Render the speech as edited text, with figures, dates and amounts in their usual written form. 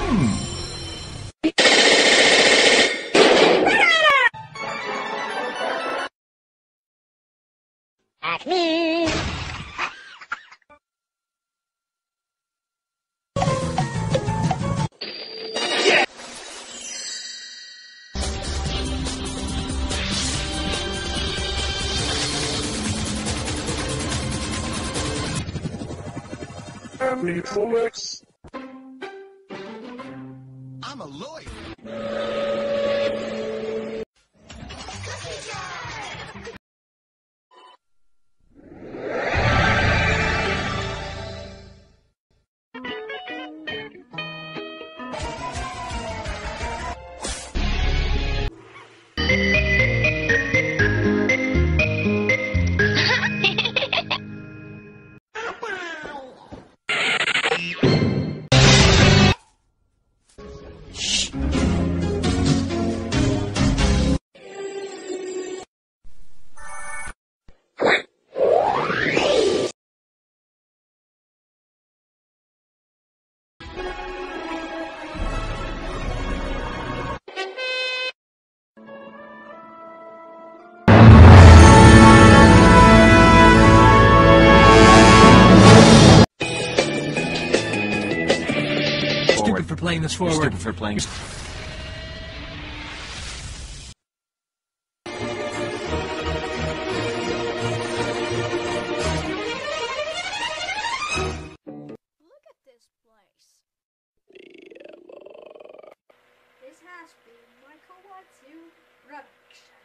Acme! Family Folex. I'm a lawyer. Stupid for playing this forward. Stupid for playing. Look at this place. This has been my Kawatsu production.